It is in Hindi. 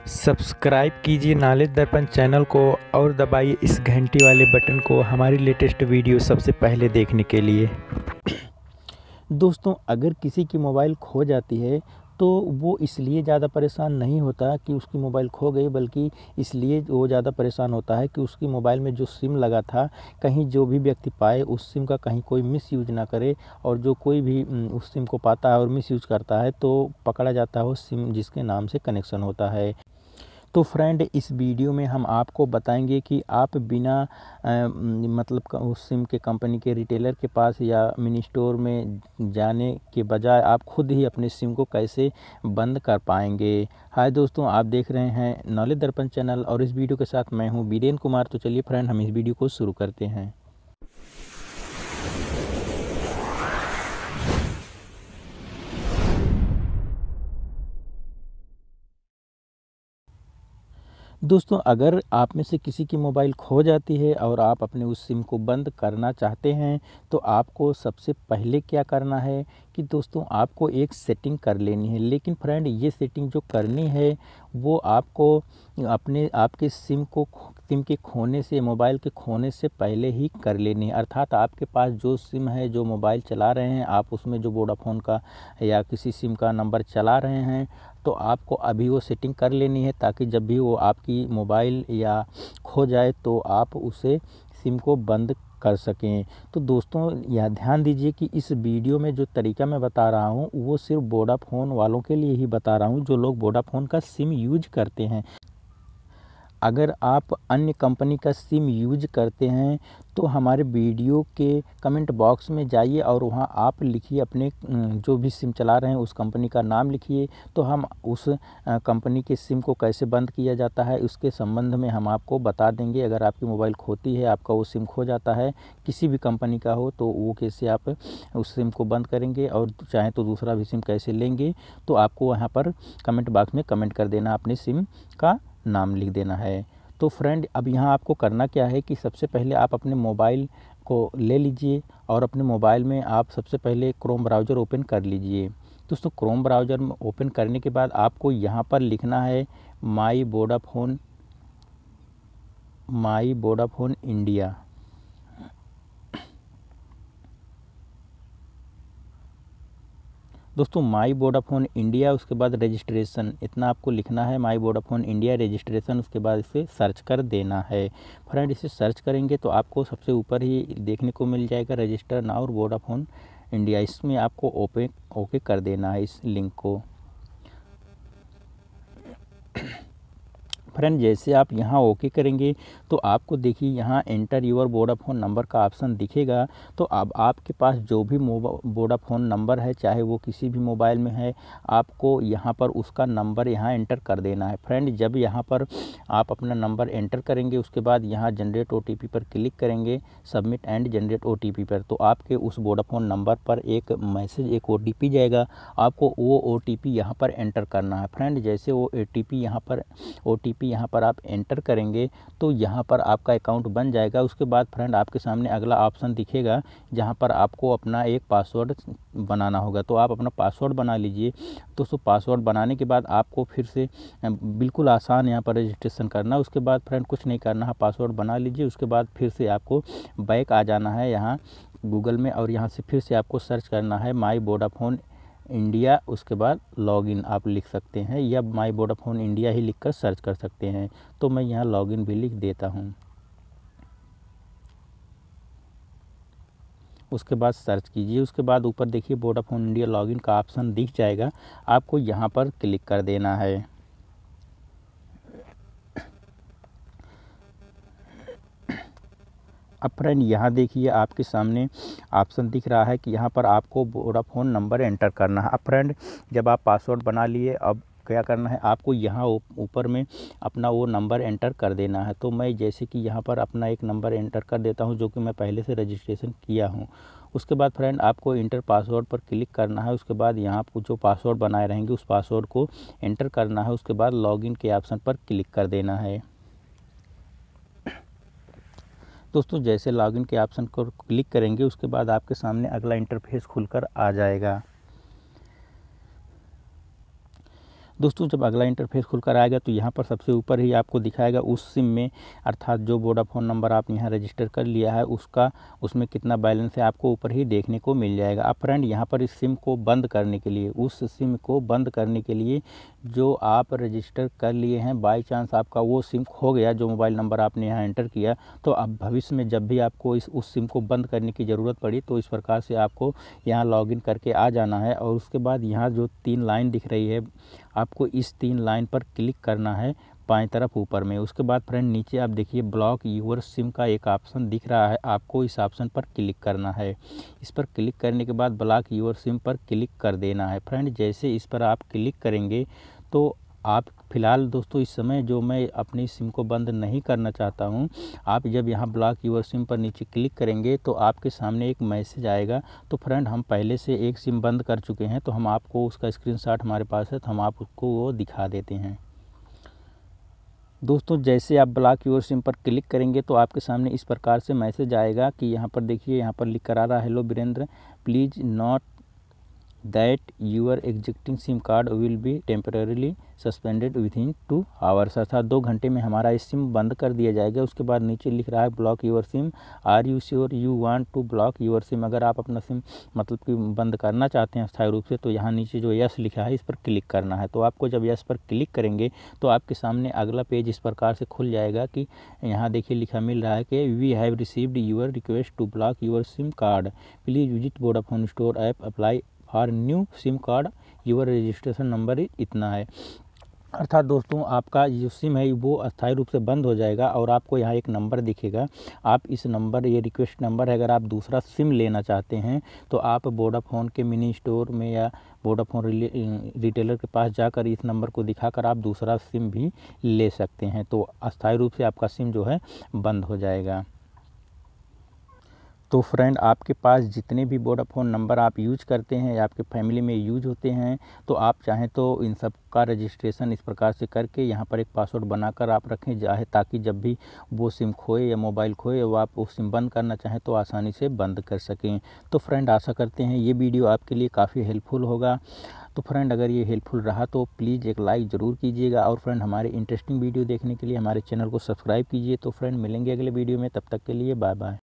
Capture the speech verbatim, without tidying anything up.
सब्सक्राइब कीजिए नॉलेज दर्पण चैनल को और दबाइए इस घंटी वाले बटन को हमारी लेटेस्ट वीडियो सबसे पहले देखने के लिए। दोस्तों, अगर किसी की मोबाइल खो जाती है तो वो इसलिए ज़्यादा परेशान नहीं होता कि उसकी मोबाइल खो गई, बल्कि इसलिए वो ज़्यादा परेशान होता है कि उसकी मोबाइल में जो सिम लगा था कहीं जो भी व्यक्ति पाए उस सिम का कहीं कोई मिस यूज ना करे, और जो कोई भी उस सिम को पाता है और मिस यूज करता है तो पकड़ा जाता है वो सिम जिसके नाम से कनेक्शन होता है। तो फ्रेंड, इस वीडियो में हम आपको बताएंगे कि आप बिना आ, मतलब उस सिम के कंपनी के रिटेलर के पास या मिनी स्टोर में जाने के बजाय आप खुद ही अपने सिम को कैसे बंद कर पाएंगे। हाय दोस्तों, आप देख रहे हैं नॉलेज दर्पण चैनल और इस वीडियो के साथ मैं हूं वीरेन कुमार। तो चलिए फ्रेंड, हम इस वीडियो को शुरू करते हैं। दोस्तों, अगर आप में से किसी की मोबाइल खो जाती है और आप अपने उस सिम को बंद करना चाहते हैं तो आपको सबसे पहले क्या करना है कि दोस्तों आपको एक सेटिंग कर लेनी है। लेकिन फ्रेंड, ये सेटिंग जो करनी है वो आपको अपने आपके सिम को सिम के खोने से मोबाइल के खोने से पहले ही कर लेनी है। अर्थात आपके पास जो सिम है, जो मोबाइल चला रहे हैं आप, उसमें जो वोडाफोन का या किसी सिम का नंबर चला रहे हैं तो आपको अभी वो सेटिंग कर लेनी है, ताकि जब भी वो आपकी मोबाइल या खो जाए तो आप उसे सिम को बंद कर सकें। तो दोस्तों, यह ध्यान दीजिए कि इस वीडियो में जो तरीका मैं बता रहा हूँ वो सिर्फ वोडाफोन वालों के लिए ही बता रहा हूँ, जो लोग वोडाफोन का सिम यूज करते हैं। अगर आप अन्य कंपनी का सिम यूज करते हैं तो हमारे वीडियो के कमेंट बॉक्स में जाइए और वहाँ आप लिखिए अपने जो भी सिम चला रहे हैं उस कंपनी का नाम लिखिए, तो हम उस कंपनी के सिम को कैसे बंद किया जाता है उसके संबंध में हम आपको बता देंगे। अगर आपकी मोबाइल खोती है, आपका वो सिम खो जाता है किसी भी कंपनी का हो, तो वो कैसे आप उस सिम को बंद करेंगे और चाहें तो दूसरा भी सिम कैसे लेंगे, तो आपको वहाँ पर कमेंट बॉक्स में कमेंट कर देना, अपने सिम का नाम लिख देना है। तो फ्रेंड, अब यहाँ आपको करना क्या है कि सबसे पहले आप अपने मोबाइल को ले लीजिए और अपने मोबाइल में आप सबसे पहले क्रोम ब्राउज़र ओपन कर लीजिए। दोस्तों, क्रोम ब्राउज़र में ओपन करने के बाद आपको यहाँ पर लिखना है my Vodafone my Vodafone India. दोस्तों, माई वोडाफोन इंडिया, उसके बाद रजिस्ट्रेशन, इतना आपको लिखना है, माई वोडाफोन इंडिया रजिस्ट्रेशन। उसके बाद इसे सर्च कर देना है। फ्रेंड, इसे सर्च करेंगे तो आपको सबसे ऊपर ही देखने को मिल जाएगा रजिस्टर नाउ वोडाफोन इंडिया। इसमें आपको ओपन ओके कर देना है इस लिंक को। फ्रेंड, जैसे आप यहाँ ओके करेंगे तो आपको देखिए यहाँ एंटर यूर वोडाफोन नंबर का ऑप्शन दिखेगा। तो अब आपके पास जो भी वोडाफोन नंबर है, चाहे वो किसी भी मोबाइल में है, आपको यहाँ पर उसका नंबर यहाँ एंटर कर देना है। फ्रेंड, जब यहाँ पर आप अपना नंबर एंटर करेंगे उसके बाद यहाँ जनरेट ओ टी पी पर क्लिक करेंगे, submit and generate O T P पर, तो आपके उस वोडाफोन नंबर पर एक मैसेज, एक ओ टी पी जाएगा। आपको वो ओ टी पी यहाँ पर एंटर करना है। फ्रेंड, जैसे वो ओ टी पी यहाँ पर ओ टी पी यहाँ पर आप एंटर करेंगे तो यहाँ पर आपका अकाउंट बन जाएगा। उसके बाद फ्रेंड, आपके सामने अगला ऑप्शन दिखेगा जहाँ पर आपको अपना एक पासवर्ड बनाना होगा। तो आप अपना पासवर्ड बना लीजिए। दोस्तों, पासवर्ड बनाने के बाद आपको फिर से बिल्कुल आसान यहाँ पर रजिस्ट्रेशन करना है। उसके बाद फ्रेंड कुछ नहीं करना है, पासवर्ड बना लीजिए। उसके बाद फिर से आपको बैक आ जाना है यहाँ गूगल में, और यहाँ से फिर से आपको सर्च करना है माई वोडाफोन इंडिया। उसके बाद लॉगिन आप लिख सकते हैं या माई वोडाफोन इंडिया ही लिखकर सर्च कर सकते हैं। तो मैं यहाँ लॉगिन भी लिख देता हूँ। उसके बाद सर्च कीजिए। उसके बाद ऊपर देखिए वोडाफोन इंडिया लॉगिन का ऑप्शन दिख जाएगा, आपको यहाँ पर क्लिक कर देना है। अब फ्रेंड, यहाँ देखिए आपके सामने ऑप्शन दिख रहा है कि यहाँ पर आपको वोडाफोन नंबर एंटर करना है। अब फ्रेंड, जब आप पासवर्ड बना लिए, अब क्या करना है, आपको यहाँ ऊपर में अपना वो नंबर एंटर कर देना है। तो मैं जैसे कि यहाँ पर अपना एक नंबर एंटर कर देता हूँ जो कि मैं पहले से रजिस्ट्रेशन किया हूँ। उसके बाद फ्रेंड, आपको इंटर पासवर्ड पर क्लिक करना है। उसके बाद यहाँ आपको जो पासवर्ड बनाए रहेंगे उस पासवर्ड को एंटर करना है। उसके बाद लॉगिन के ऑप्शन पर क्लिक कर देना है। दोस्तों, जैसे लॉगिन के ऑप्शन को क्लिक करेंगे उसके बाद आपके सामने अगला इंटरफेस खुलकर आ जाएगा। दोस्तों जब अगला इंटरफेस खुलकर आएगा तो यहाँ पर सबसे ऊपर ही आपको दिखाएगा उस सिम में, अर्थात जो वोडाफोन नंबर आप यहाँ रजिस्टर कर लिया है उसका उसमें कितना बैलेंस है आपको ऊपर ही देखने को मिल जाएगा। अब फ्रेंड यहाँ पर इस सिम को बंद करने के लिए, उस सिम को बंद करने के लिए जो आप रजिस्टर कर लिए हैं, बाई चांस आपका वो सिम खो गया जो मोबाइल नंबर आपने यहाँ एंटर किया, तो अब भविष्य में जब भी आपको इस उस सिम को बंद करने की ज़रूरत पड़ी तो इस प्रकार से आपको यहाँ लॉगिन करके आ जाना है। और उसके बाद यहाँ जो तीन लाइन दिख रही है आपको इस तीन लाइन पर क्लिक करना है बाएं तरफ ऊपर में। उसके बाद फ्रेंड नीचे आप देखिए ब्लॉक यूर सिम का एक ऑप्शन दिख रहा है, आपको इस ऑप्शन पर क्लिक करना है। इस पर क्लिक करने के बाद ब्लॉक यूर सिम पर क्लिक कर देना है। फ्रेंड जैसे इस पर आप क्लिक करेंगे तो आप फ़िलहाल दोस्तों इस समय जो मैं अपनी सिम को बंद नहीं करना चाहता हूं, आप जब यहां ब्लॉक यूर सिम पर नीचे क्लिक करेंगे तो आपके सामने एक मैसेज आएगा। तो फ्रेंड हम पहले से एक सिम बंद कर चुके हैं तो हम आपको उसका स्क्रीनशॉट हमारे पास है तो हम आपको वो दिखा देते हैं। दोस्तों जैसे आप ब्लॉक यूर सिम पर क्लिक करेंगे तो आपके सामने इस प्रकार से मैसेज आएगा कि यहाँ पर देखिए, यहाँ पर लिख कर आ रहा है, hello Virendra, please note that your existing SIM card will be temporarily suspended within two hours, अर्थात दो घंटे में हमारा इस सिम बंद कर दिया जाएगा। उसके बाद नीचे लिख रहा है block your SIM, are you sure you want to block your SIM, अगर आप अपना सिम मतलब कि बंद करना चाहते हैं स्थायी रूप से तो यहाँ नीचे जो यस लिखा है इस पर क्लिक करना है। तो आपको जब यस पर क्लिक करेंगे तो आपके सामने अगला पेज इस प्रकार से खुल जाएगा कि यहाँ देखिए लिखा मिल रहा है कि we have received your request to block your SIM card, please visit Vodafone store app, apply for new SIM card, your registration number इतना है। अर्थात दोस्तों आपका जो सिम है वो अस्थायी रूप से बंद हो जाएगा और आपको यहाँ एक नंबर दिखेगा, आप इस नंबर, ये रिक्वेस्ट नंबर है, अगर आप दूसरा सिम लेना चाहते हैं तो आप वोडाफोन के मिनी स्टोर में या वोडाफोन रिटेलर के पास जाकर इस नंबर को दिखाकर आप दूसरा सिम भी ले सकते हैं। तो अस्थायी रूप से आपका सिम जो है बंद हो जाएगा। तो फ्रेंड आपके पास जितने भी वोडाफोन नंबर आप यूज करते हैं या आपके फैमिली में यूज होते हैं तो आप चाहें तो इन सब का रजिस्ट्रेशन इस प्रकार से करके यहाँ पर एक पासवर्ड बनाकर आप रखें जाए, ताकि जब भी वो सिम खोए या मोबाइल खोए वो आप वो सिम बंद करना चाहें तो आसानी से बंद कर सकें। तो फ्रेंड आशा करते हैं ये वीडियो आपके लिए काफ़ी हेल्पफुल होगा। तो फ्रेंड अगर ये हेल्पफुल रहा तो प्लीज़ एक लाइक ज़रूर कीजिएगा और फ्रेंड हमारे इंटरेस्टिंग वीडियो देखने के लिए हमारे चैनल को सब्सक्राइब कीजिए। तो फ्रेंड मिलेंगे अगले वीडियो में, तब तक के लिए बाय बाय।